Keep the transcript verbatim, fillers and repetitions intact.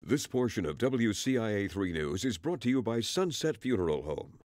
This portion of W C I A three News is brought to you by Sunset Funeral Home.